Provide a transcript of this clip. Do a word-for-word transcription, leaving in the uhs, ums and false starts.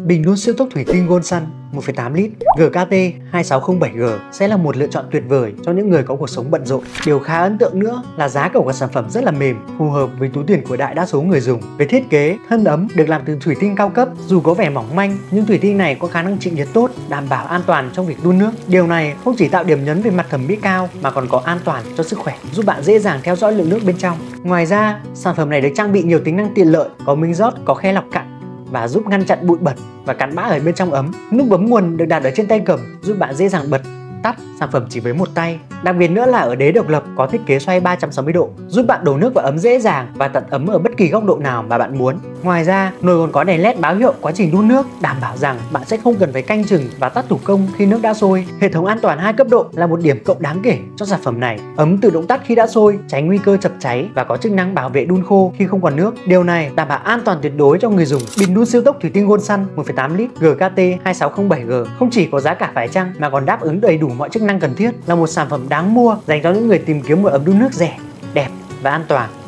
Bình đun siêu tốc thủy tinh Goldsun một phẩy tám lít G K T hai sáu không bảy G sẽ là một lựa chọn tuyệt vời cho những người có cuộc sống bận rộn. Điều khá ấn tượng nữa là giá cả của sản phẩm rất là mềm, phù hợp với túi tiền của đại đa số người dùng. Về thiết kế, thân ấm được làm từ thủy tinh cao cấp, dù có vẻ mỏng manh nhưng thủy tinh này có khả năng chịu nhiệt tốt, đảm bảo an toàn trong việc đun nước. Điều này không chỉ tạo điểm nhấn về mặt thẩm mỹ cao mà còn có an toàn cho sức khỏe, giúp bạn dễ dàng theo dõi lượng nước bên trong. Ngoài ra, sản phẩm này được trang bị nhiều tính năng tiện lợi, có minh rót, có khe lọc cặn và giúp ngăn chặn bụi bẩn và cặn bã ở bên trong ấm. Nút bấm nguồn được đặt ở trên tay cầm, giúp bạn dễ dàng bật, tắt sản phẩm chỉ với một tay. Đặc biệt nữa là ở đế độc lập có thiết kế xoay ba trăm sáu mươi độ, giúp bạn đổ nước vào ấm dễ dàng và tận ấm ở bất kỳ góc độ nào mà bạn muốn. Ngoài ra, nồi còn có đèn led báo hiệu quá trình đun nước, đảm bảo rằng bạn sẽ không cần phải canh chừng và tắt thủ công khi nước đã sôi. Hệ thống an toàn hai cấp độ là một điểm cộng đáng kể cho sản phẩm này. Ấm tự động tắt khi đã sôi, tránh nguy cơ chập cháy và có chức năng bảo vệ đun khô khi không còn nước. Điều này đảm bảo an toàn tuyệt đối cho người dùng. Bình đun siêu tốc thủy tinh Goldsun một phẩy tám lít G K T hai sáu không bảy G không chỉ có giá cả phải chăng mà còn đáp ứng đầy đủ mọi chức năng cần thiết, là một sản phẩm đáng mua dành cho những người tìm kiếm một ấm đun nước rẻ, đẹp và an toàn.